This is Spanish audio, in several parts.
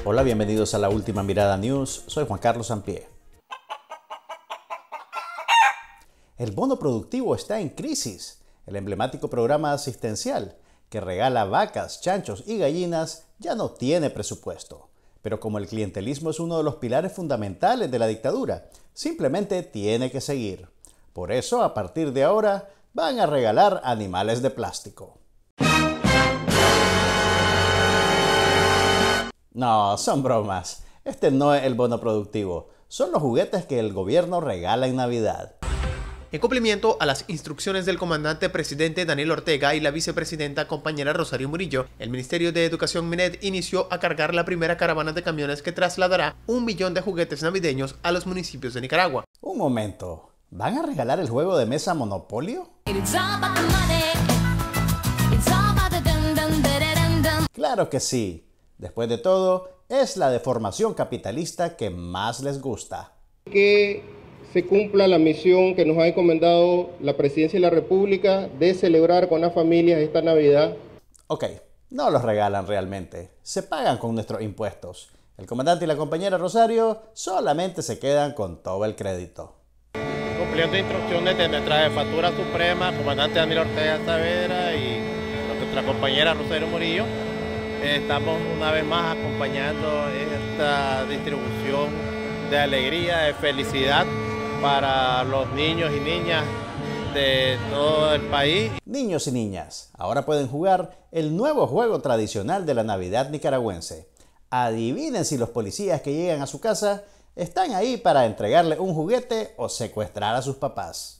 Hola, bienvenidos a La Última Mirada News. Soy Juan Carlos Sampié. El bono productivo está en crisis. El emblemático programa asistencial que regala vacas, chanchos y gallinas ya no tiene presupuesto. Pero como el clientelismo es uno de los pilares fundamentales de la dictadura, simplemente tiene que seguir. Por eso, a partir de ahora, van a regalar animales de plástico. No, son bromas. Este no es el bono productivo. Son los juguetes que el gobierno regala en Navidad. En cumplimiento a las instrucciones del comandante presidente Daniel Ortega y la vicepresidenta compañera Rosario Murillo, el Ministerio de Educación MINED inició a cargar la primera caravana de camiones que trasladará 1 millón de juguetes navideños a los municipios de Nicaragua. Un momento, ¿van a regalar el juego de mesa Monopolio? Claro que sí. Después de todo, es la deformación capitalista que más les gusta. Que se cumpla la misión que nos ha encomendado la Presidencia de la República de celebrar con las familias esta Navidad. Ok, no los regalan realmente, se pagan con nuestros impuestos. El comandante y la compañera Rosario solamente se quedan con todo el crédito. Cumpliendo instrucciones de nuestra jefatura suprema, comandante Daniel Ortega Saavedra y nuestra compañera Rosario Murillo, estamos una vez más acompañando esta distribución de alegría, de felicidad para los niños y niñas de todo el país. Niños y niñas, ahora pueden jugar el nuevo juego tradicional de la Navidad nicaragüense. Adivinen si los policías que llegan a su casa están ahí para entregarle un juguete o secuestrar a sus papás.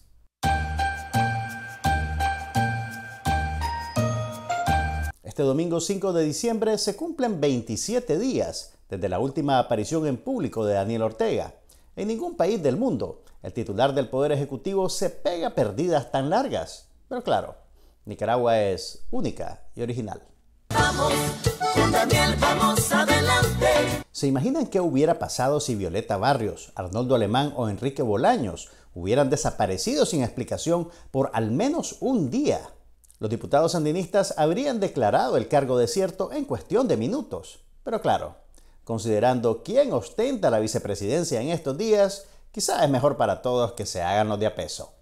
Este domingo 5 de diciembre se cumplen 27 días desde la última aparición en público de Daniel Ortega. En ningún país del mundo el titular del Poder Ejecutivo se pega perdidas tan largas. Pero claro, Nicaragua es única y original. Vamos, Daniel, vamos adelante. ¿Se imaginan qué hubiera pasado si Violeta Barrios, Arnoldo Alemán o Enrique Bolaños hubieran desaparecido sin explicación por al menos un día? Los diputados sandinistas habrían declarado el cargo desierto en cuestión de minutos. Pero claro, considerando quién ostenta la vicepresidencia en estos días, quizás es mejor para todos que se hagan los de a peso.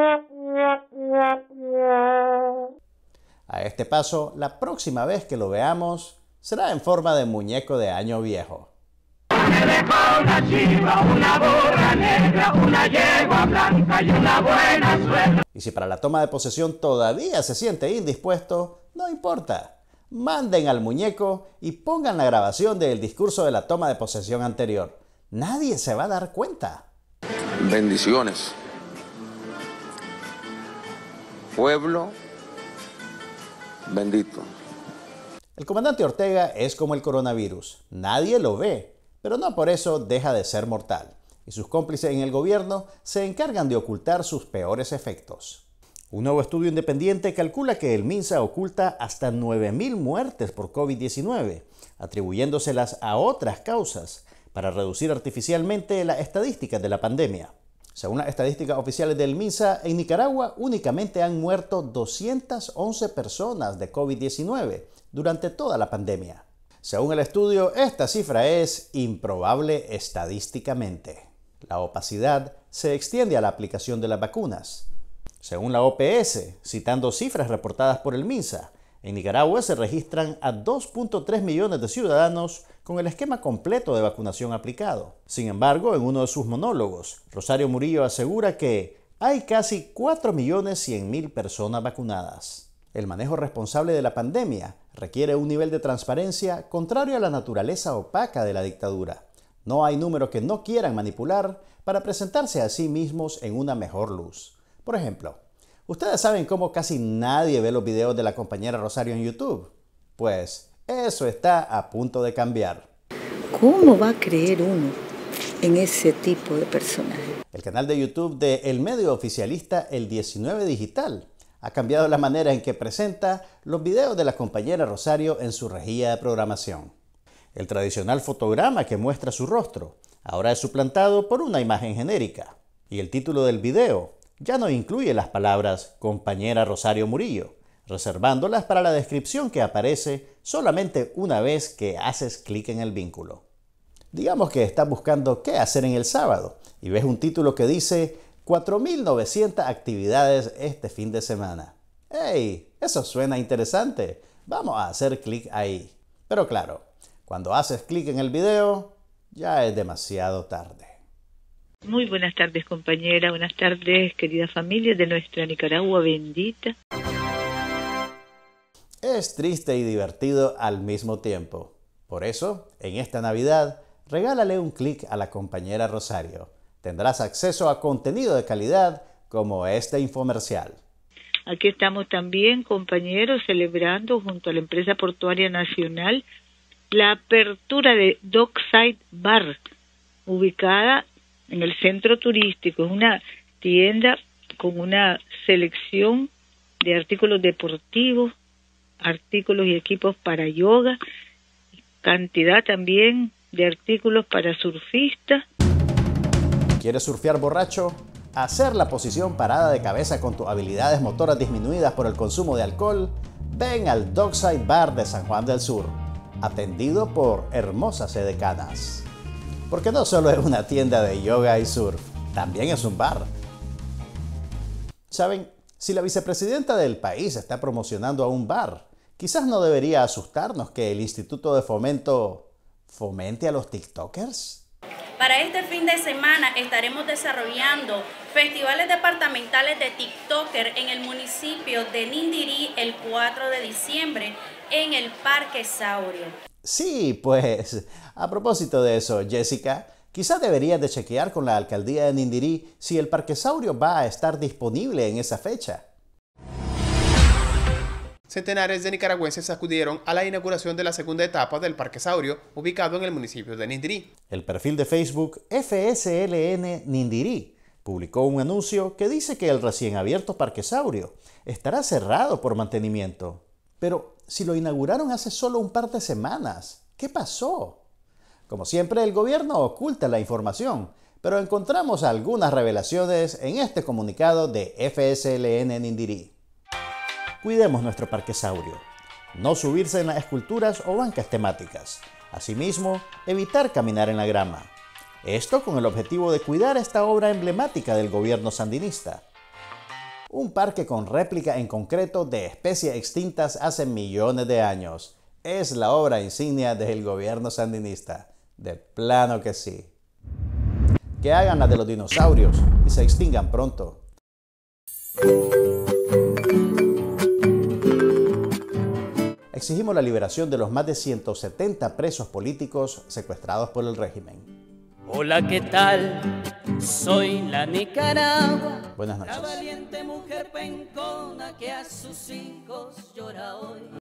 A este paso, la próxima vez que lo veamos, será en forma de muñeco de año viejo. Me dejó una chiva, una burra negra, una yegua blanca y una buena suegra. Y si para la toma de posesión todavía se siente indispuesto, no importa. Manden al muñeco y pongan la grabación del discurso de la toma de posesión anterior. Nadie se va a dar cuenta. Bendiciones. Pueblo bendito. El comandante Ortega es como el coronavirus. Nadie lo ve, pero no por eso deja de ser mortal. Y sus cómplices en el gobierno se encargan de ocultar sus peores efectos. Un nuevo estudio independiente calcula que el MINSA oculta hasta 9.000 muertes por COVID-19, atribuyéndoselas a otras causas para reducir artificialmente las estadísticas de la pandemia. Según las estadísticas oficiales del MINSA, en Nicaragua únicamente han muerto 211 personas de COVID-19 durante toda la pandemia. Según el estudio, esta cifra es improbable estadísticamente. La opacidad se extiende a la aplicación de las vacunas. Según la OPS, citando cifras reportadas por el MINSA, en Nicaragua se registran a 2.3 millones de ciudadanos con el esquema completo de vacunación aplicado. Sin embargo, en uno de sus monólogos, Rosario Murillo asegura que hay casi 4.100.000 personas vacunadas. El manejo responsable de la pandemia requiere un nivel de transparencia contrario a la naturaleza opaca de la dictadura. No hay números que no quieran manipular para presentarse a sí mismos en una mejor luz. Por ejemplo, ¿ustedes saben cómo casi nadie ve los videos de la compañera Rosario en YouTube? Pues eso está a punto de cambiar. ¿Cómo va a creer uno en ese tipo de personaje? El canal de YouTube de el medio oficialista El 19 Digital ha cambiado la manera en que presenta los videos de la compañera Rosario en su rejilla de programación. El tradicional fotograma que muestra su rostro ahora es suplantado por una imagen genérica. Y el título del video ya no incluye las palabras compañera Rosario Murillo. reservándolas para la descripción que aparece solamente una vez que haces clic en el vínculo. Digamos que estás buscando qué hacer en el sábado y ves un título que dice 4.900 actividades este fin de semana. ¡Hey! Eso suena interesante. Vamos a hacer clic ahí. Pero claro, cuando haces clic en el video, ya es demasiado tarde. Muy buenas tardes, compañera. Buenas tardes, querida familia de nuestra Nicaragua bendita. Es triste y divertido al mismo tiempo. Por eso, en esta Navidad, regálale un clic a la compañera Rosario. Tendrás acceso a contenido de calidad como este infomercial. Aquí estamos también, compañeros, celebrando junto a la empresa portuaria nacional la apertura de Dockside Bar, ubicada en el centro turístico. Es una tienda con una selección de artículos deportivos, artículos y equipos para yoga, cantidad también de artículos para surfistas. ¿Quieres surfear borracho? ¿Hacer la posición parada de cabeza con tus habilidades motoras disminuidas por el consumo de alcohol? Ven al Dockside Bar de San Juan del Sur, atendido por hermosas edecanas. Porque no solo es una tienda de yoga y surf, también es un bar. ¿Saben? Si la vicepresidenta del país está promocionando a un bar, quizás no debería asustarnos que el Instituto de Fomento fomente a los TikTokers. Para este fin de semana estaremos desarrollando festivales departamentales de TikToker en el municipio de Nindirí el 4 de diciembre en el Parque Saurio. Sí, pues, a propósito de eso, Jessica, quizás deberías de chequear con la alcaldía de Nindirí si el Parque Saurio va a estar disponible en esa fecha. Centenares de nicaragüenses acudieron a la inauguración de la segunda etapa del Parque Saurio, ubicado en el municipio de Nindirí. El perfil de Facebook FSLN Nindirí publicó un anuncio que dice que el recién abierto Parque Saurio estará cerrado por mantenimiento. Pero si lo inauguraron hace solo un par de semanas, ¿qué pasó? Como siempre, el gobierno oculta la información, pero encontramos algunas revelaciones en este comunicado de FSLN Nindirí. Cuidemos nuestro Parque Saurio. No subirse en las esculturas o bancas temáticas. Asimismo, evitar caminar en la grama. Esto con el objetivo de cuidar esta obra emblemática del gobierno sandinista. Un parque con réplica en concreto de especies extintas hace millones de años. Es la obra insignia del gobierno sandinista. De plano que sí. Que hagan la de los dinosaurios y se extingan pronto. Exigimos la liberación de los más de 170 presos políticos secuestrados por el régimen. Hola, ¿qué tal? Soy la Nicaragua. Buenas noches. La valiente mujer pencona que a sus hijos llora hoy.